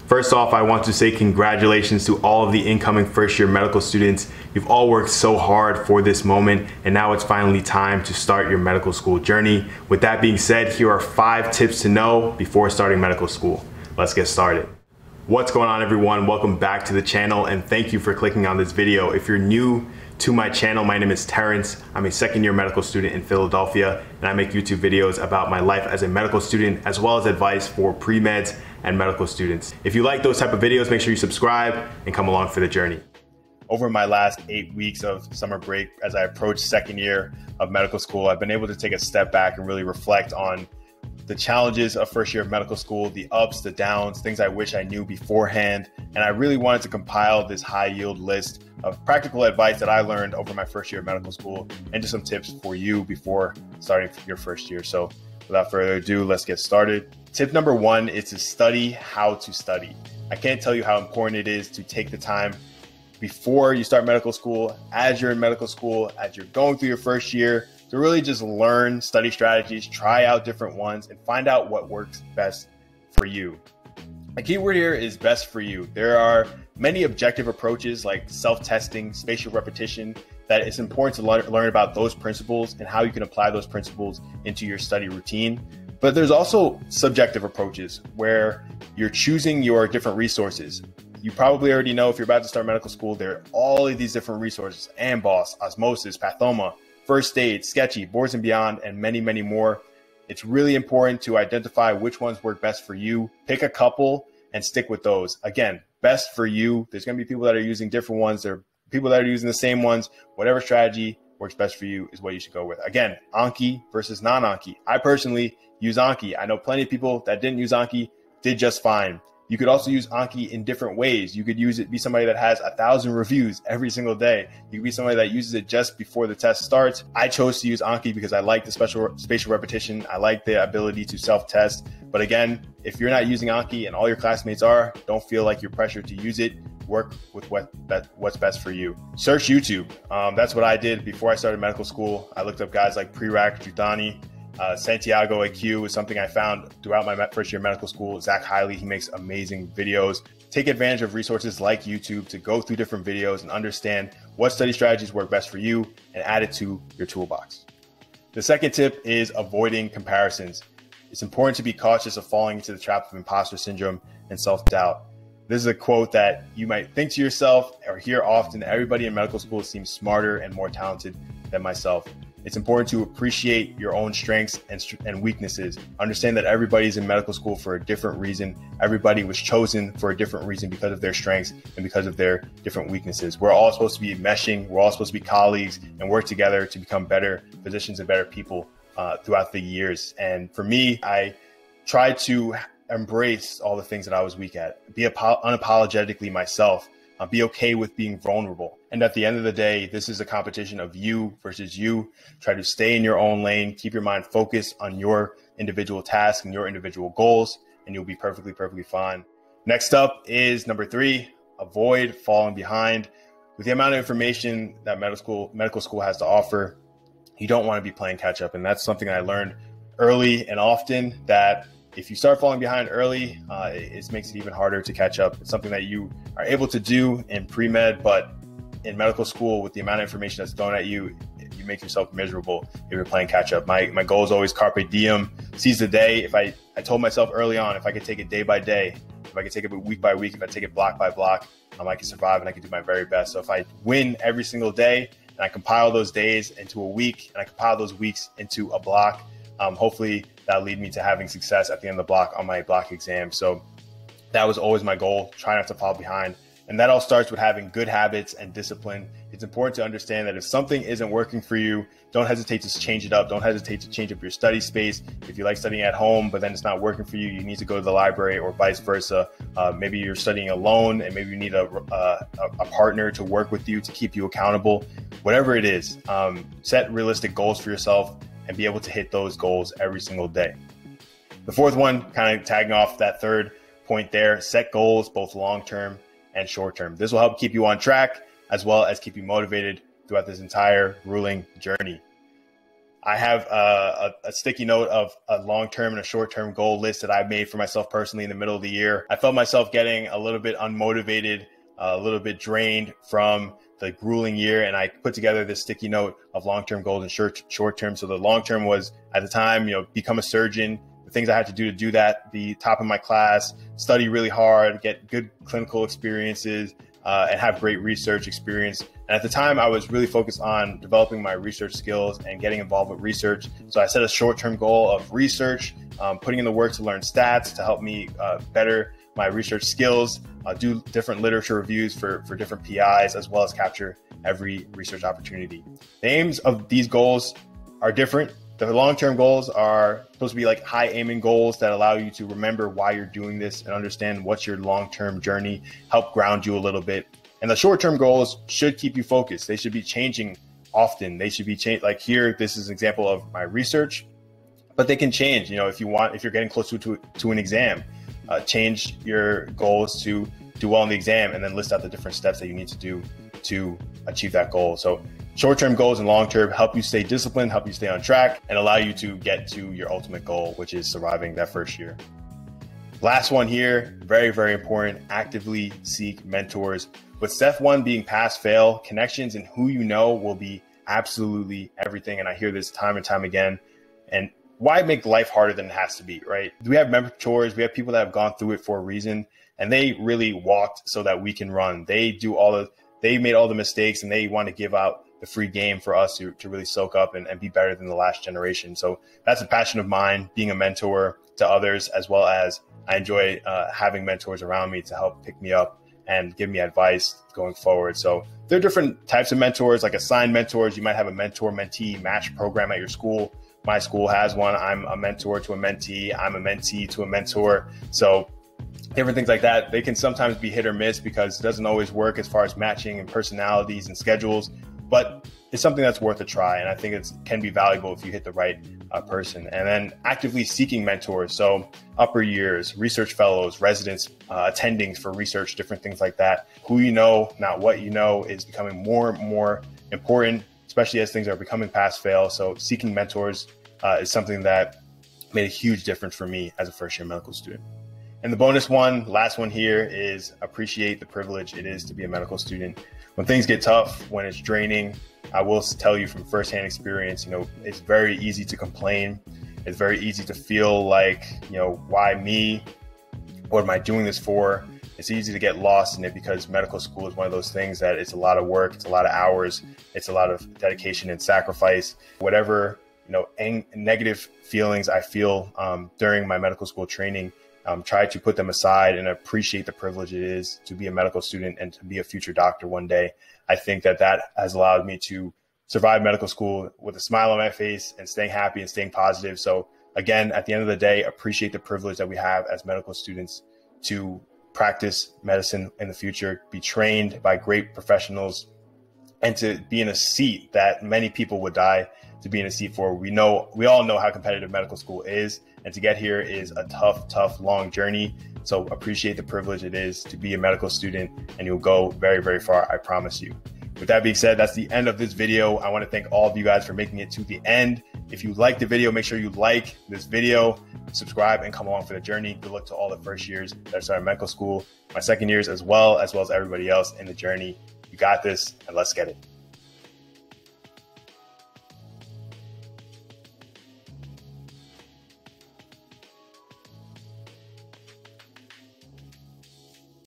First off, I want to say congratulations to all of the incoming first-year medical students. You've all worked so hard for this moment, and now it's finally time to start your medical school journey. With that being said, here are 5 tips to know before starting medical school. Let's get started. What's going on, everyone? Welcome back to the channel, and thank you for clicking on this video. If you're new to my channel, my name is Terence. I'm a second-year medical student in Philadelphia, and I make YouTube videos about my life as a medical student, as well as advice for pre-meds and medical students. If you like those type of videos, make sure you subscribe and come along for the journey. Over my last 8 weeks of summer break, as I approach second year of medical school, I've been able to take a step back and really reflect on the challenges of first year of medical school, the ups, the downs, things I wish I knew beforehand. And I really wanted to compile this high yield list of practical advice that I learned over my first year of medical school and just some tips for you before starting your first year. So without further ado, let's get started. Tip number 1 is to study how to study. I can't tell you how important it is to take the time before you start medical school, as you're in medical school, as you're going through your first year, to really just learn study strategies, try out different ones, and find out what works best for you. The key word here is best for you. There are many objective approaches like self-testing, spatial repetition, that it's important to learn about those principles and how you can apply those principles into your study routine. But there's also subjective approaches where you're choosing your different resources. You probably already know if you're about to start medical school, there are all of these different resources: AMBOSS, Osmosis, Pathoma, First Aid, Sketchy, Boards and Beyond, and many, many more. It's really important to identify which ones work best for you. Pick a couple and stick with those. Again, best for you. There's going to be people that are using different ones. There are people that are using the same ones. Whatever strategy works best for you is what you should go with. Again, Anki versus non-Anki. I personally use Anki. I know plenty of people that didn't use Anki, did just fine. You could also use Anki in different ways. You could be somebody that has 1,000 reviews every single day. You could be somebody that uses it just before the test starts. I chose to use Anki because I like the spatial repetition. I like the ability to self-test. But again, if you're not using Anki and all your classmates are, don't feel like you're pressured to use it. Work with what's best for you. Search YouTube. That's what I did before I started medical school. I looked up guys like Prerak, Jutani, Santiago AQ is something I found throughout my first year of medical school. Zach Hiley, he makes amazing videos. Take advantage of resources like YouTube to go through different videos and understand what study strategies work best for you and add it to your toolbox. The second tip is avoiding comparisons. It's important to be cautious of falling into the trap of imposter syndrome and self-doubt. This is a quote that you might think to yourself or hear often: everybody in medical school seems smarter and more talented than myself. It's important to appreciate your own strengths and weaknesses. Understand that everybody's in medical school for a different reason. Everybody was chosen for a different reason because of their strengths and because of their different weaknesses. We're all supposed to be meshing. We're all supposed to be colleagues and work together to become better physicians and better people throughout the years. And for me, I tried to embrace all the things that I was weak at, be unapologetically myself. Be okay with being vulnerable. And at the end of the day, this is a competition of you versus you. Try to stay in your own lane. Keep your mind focused on your individual tasks and your individual goals, and you'll be perfectly fine. Next up is number 3, avoid falling behind. With the amount of information that medical school has to offer, you don't want to be playing catch up. And that's something I learned early and often, that if you start falling behind early, it makes it even harder to catch up. It's something that you are able to do in pre-med, but in medical school, with the amount of information that's thrown at you, you make yourself miserable if you're playing catch up. My goal is always carpe diem, seize the day. If I told myself early on, if I could take it day by day, if I could take it week by week, if I take it block by block, I can survive and I can do my very best. So if I win every single day and I compile those days into a week and I compile those weeks into a block, hopefully that'll lead me to having success at the end of the block on my block exam. So that was always my goal: try not to fall behind. And that all starts with having good habits and discipline. It's important to understand that if something isn't working for you, don't hesitate to change it up. Don't hesitate to change up your study space. If you like studying at home, but then it's not working for you, you need to go to the library, or vice versa. Maybe you're studying alone and maybe you need a partner to work with you to keep you accountable. Whatever it is, set realistic goals for yourself and be able to hit those goals every single day. The fourth one, kind of tagging off that third point there, set goals, both long-term and short-term. This will help keep you on track as well as keep you motivated throughout this entire grueling journey. I have a sticky note of a long-term and a short-term goal list that I've made for myself personally in the middle of the year. I felt myself getting a little bit unmotivated, a little bit drained from the grueling year. And I put together this sticky note of long-term goals and short-term. So the long-term was, at the time, become a surgeon, the things I had to do that, be top of my class, study really hard, get good clinical experiences, and have great research experience. And at the time, I was really focused on developing my research skills and getting involved with research. So I set a short-term goal of research, putting in the work to learn stats to help me better my research skills, do different literature reviews for different PIs, as well as capture every research opportunity. The aims of these goals are different. The long-term goals are supposed to be like high aiming goals that allow you to remember why you're doing this and understand what's your long-term journey, help ground you a little bit. And the short-term goals should keep you focused. They should be changing often. They should be changed. Like here, this is an example of my research, but they can change. If you're getting close to an exam, change your goals to do well in the exam, and then list out the different steps that you need to do to achieve that goal. So short-term goals and long-term help you stay disciplined, help you stay on track, and allow you to get to your ultimate goal, which is surviving that first year. Last one here, very, very important, actively seek mentors. With step one being pass, fail, connections and who you know will be absolutely everything. And I hear this time and time again. And why make life harder than it has to be, right? We have mentors, we have people that have gone through it for a reason, and they really walked so that we can run. They made all the mistakes, and they want to give out the free game for us to really soak up and be better than the last generation. So that's a passion of mine, being a mentor to others, as well as I enjoy having mentors around me to help pick me up and give me advice going forward. So there are different types of mentors, like assigned mentors. You might have a mentor-mentee match program at your school. My school has one. I'm a mentor to a mentee. I'm a mentee to a mentor. So different things like that. They can sometimes be hit or miss because it doesn't always work as far as matching and personalities and schedules, but it's something that's worth a try. And I think it can be valuable if you hit the right person. And then actively seeking mentors. So upper years, research fellows, residents, attendings for research, different things like that. Who you know, not what you know, is becoming more and more important, especially as things are becoming pass fail. So seeking mentors is something that made a huge difference for me as a first year medical student. And the bonus one, last one here, is appreciate the privilege it is to be a medical student. When things get tough, when it's draining, I will tell you from firsthand experience, it's very easy to complain. It's very easy to feel like, why me? What am I doing this for? It's easy to get lost in it because medical school is one of those things that it's a lot of work, it's a lot of hours, it's a lot of dedication and sacrifice. Whatever, negative feelings I feel during my medical school training, try to put them aside and appreciate the privilege it is to be a medical student and to be a future doctor one day. I think that has allowed me to survive medical school with a smile on my face and staying happy and staying positive. So again, at the end of the day, appreciate the privilege that we have as medical students to practice medicine in the future, be trained by great professionals, and to be in a seat that many people would die to be in a seat for. We all know how competitive medical school is, and to get here is a tough, long journey. So appreciate the privilege it is to be a medical student, and you'll go very, very far, I promise you. With that being said, that's the end of this video. I want to thank all of you guys for making it to the end. If you liked the video, make sure you like this video, subscribe, and come along for the journey. Good luck to all the first years that started medical school, my second years, as well as everybody else in the journey. You got this, and let's get it.